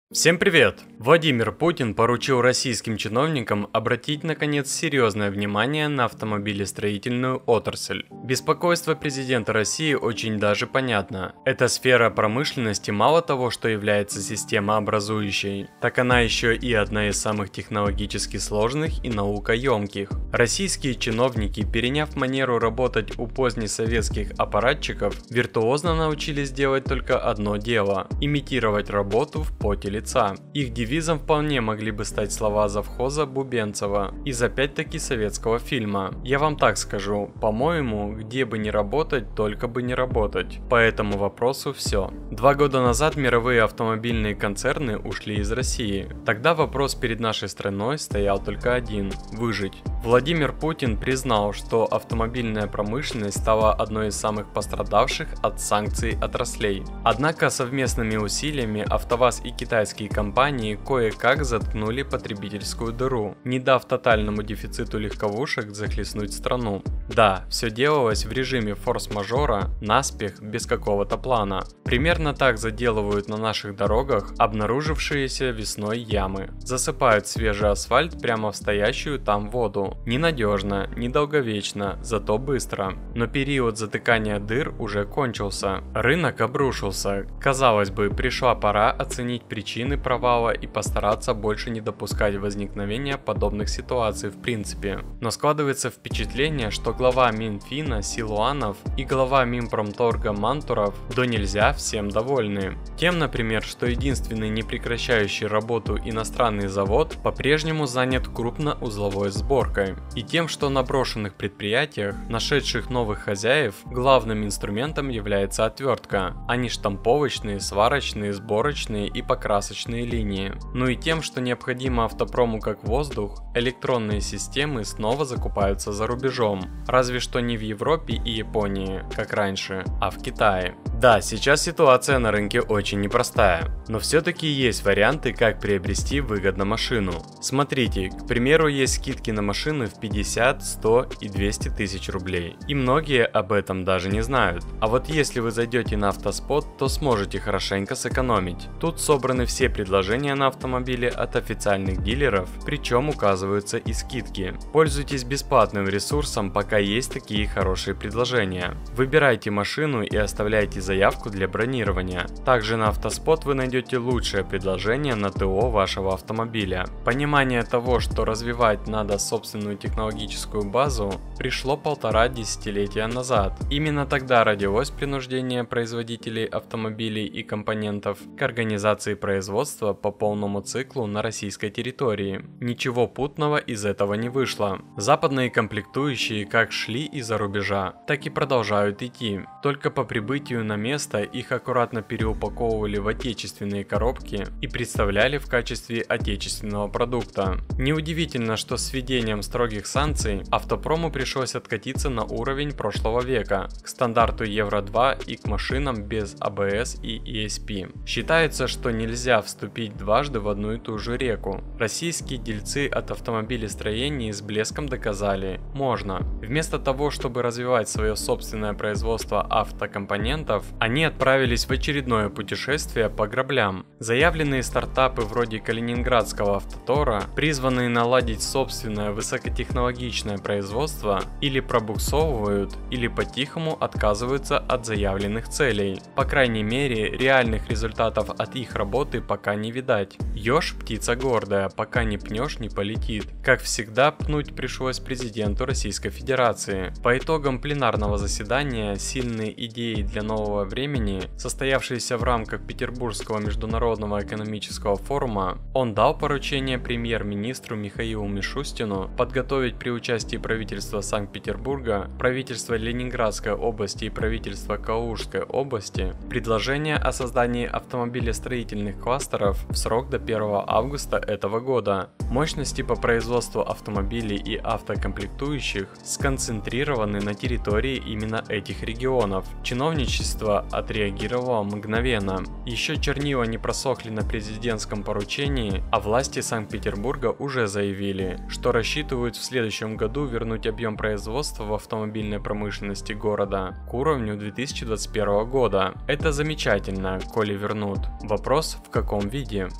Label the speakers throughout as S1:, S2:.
S1: Всем привет! Владимир Путин поручил российским чиновникам обратить наконец серьезное внимание на автомобилестроительную отрасль. Беспокойство президента России очень даже понятно. Эта сфера промышленности мало того, что является системообразующей, так она еще и одна из самых технологически сложных и наукоемких. Российские чиновники, переняв манеру работать у позднесоветских аппаратчиков, виртуозно научились делать только одно дело – имитировать работу в поте лица. Их девизом вполне могли бы стать слова завхоза Бубенцева из опять-таки советского фильма. Я вам так скажу, по-моему, где бы ни работать, только бы не работать. По этому вопросу все. 2 года назад мировые автомобильные концерны ушли из России. Тогда вопрос перед нашей страной стоял только один – выжить. Владимир Путин признал, что автомобильная промышленность стала одной из самых пострадавших от санкций отраслей. Однако совместными усилиями АвтоВАЗ и китайские компании кое-как заткнули потребительскую дыру, не дав тотальному дефициту легковушек захлестнуть страну. Да, все делалось в режиме форс-мажора, наспех, без какого-то плана. Примерно так заделывают на наших дорогах обнаружившиеся весной ямы. Засыпают свежий асфальт прямо в стоящую там воду. Ненадежно, недолговечно, зато быстро. Но период затыкания дыр уже кончился. Рынок обрушился. Казалось бы, пришла пора оценить причины провала и постараться больше не допускать возникновения подобных ситуаций в принципе. Но складывается впечатление, что глава Минфина Силуанов и глава Минпромторга Мантуров до нельзя всем довольны. Тем, например, что единственный не прекращающий работу иностранный завод по-прежнему занят крупноузловой сборкой. И тем, что на брошенных предприятиях, нашедших новых хозяев, главным инструментом является отвертка, а не штамповочные, сварочные, сборочные и покрасочные линии. Ну и тем, что необходимо автопрому как воздух, электронные системы снова закупаются за рубежом. Разве что не в Европе и Японии, как раньше, а в Китае. Да, сейчас ситуация на рынке очень непростая, но все-таки есть варианты, как приобрести выгодно машину. Смотрите, к примеру, есть скидки на машины в 50, 100 и 200 тысяч рублей. И многие об этом даже не знают. А вот если вы зайдете на Автоспот, то сможете хорошенько сэкономить. Тут собраны все предложения на автомобили от официальных дилеров, причем указываются и скидки. Пользуйтесь бесплатным ресурсом, пока есть такие хорошие предложения. Выбирайте машину и оставляйте заявку для бронирования. Также на Автоспот вы найдете лучшее предложение на ТО вашего автомобиля. Понимание того, что развивать надо собственную технологическую базу, пришло 1,5 десятилетия назад. Именно тогда родилось принуждение производителей автомобилей и компонентов к организации производства по полному циклу на российской территории. Ничего путного из этого не вышло. Западные комплектующие как шли из-за рубежа, так и продолжают идти. Только по прибытию на место их аккуратно переупаковывали в отечественные коробки и представляли в качестве отечественного продукта. Неудивительно, что с введением строгих санкций автопрому пришлось откатиться на уровень прошлого века, к стандарту Евро-2 и к машинам без АБС и ESP. Считается, что нельзя вступить дважды в одну и ту же реку. Российские дельцы от автомобилестроения с блеском доказали – можно. Вместо того, чтобы развивать свое собственное производство автокомпонентов, они отправились в очередное путешествие по граблям. Заявленные стартапы вроде Калининградского автотора, призванные наладить собственное высокотехнологичное производство, или пробуксовывают, или по-тихому отказываются от заявленных целей. По крайней мере, реальных результатов от их работы пока не видать. Ёж – птица гордая, пока не пнешь, не полетит. Как всегда, пнуть пришлось президенту Российской Федерации. По итогам пленарного заседания сильные идеи для нового времени, состоявшиеся в рамках Петербургского международного экономического форума, он дал поручение премьер-министру Михаилу Мишустину подготовить при участии правительства Санкт-Петербурга, правительства Ленинградской области и правительства Калужской области предложение о создании автомобилестроительных кластеров в срок до 1 августа этого года. Мощности по производству автомобилей и автокомплектующих сконцентрированы на территории именно этих регионов. Чиновничество отреагировало мгновенно. Еще чернила не просохли на президентском поручении, а власти Санкт-Петербурга уже заявили, что рассчитывают в следующем году вернуть объем производства в автомобильной промышленности города к уровню 2021 года. Это замечательно, коли вернут. Вопрос, в каком виде?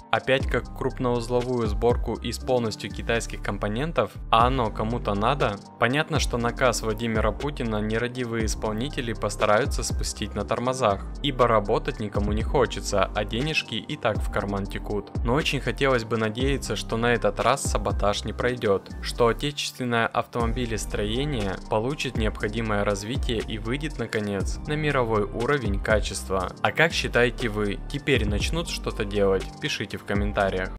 S1: Опять как крупноузловую сборку из полностью китайских компонентов, а оно кому-то надо? Понятно, что наказ Владимира Путина нерадивые исполнители постараются спустить на тормозах, ибо работать никому не хочется, а денежки и так в карман текут. Но очень хотелось бы надеяться, что на этот раз саботаж не пройдет, что отечественное автомобилестроение получит необходимое развитие и выйдет наконец на мировой уровень качества. А как считаете вы, теперь начнут что-то делать? Пишите в комментариях.